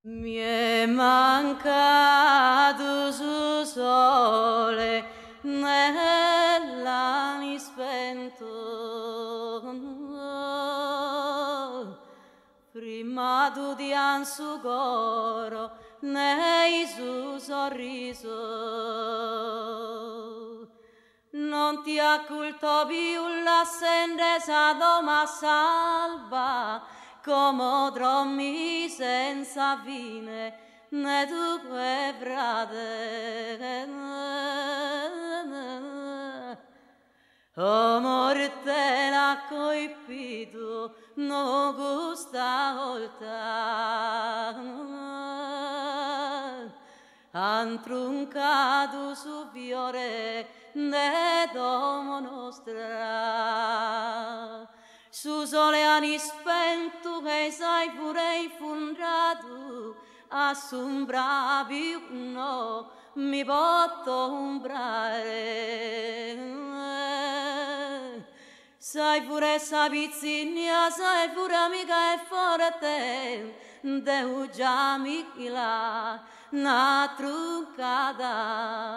Mi è mancato su sole nell'anni spento, prima tu di ansu coro nei su sorriso. Non ti acculto più la sendesa doma salva, come drommi senza fine, né tu frate. O morte l'ha colpito, non gusta volta. Han truncato su fiore de domo nostra. Su sole anni spento che sai pure infondato, assombravi no, mi potto umbrare. Sai pure sa pizzigna, sai pure amica e forte, de già mi là, na truccata.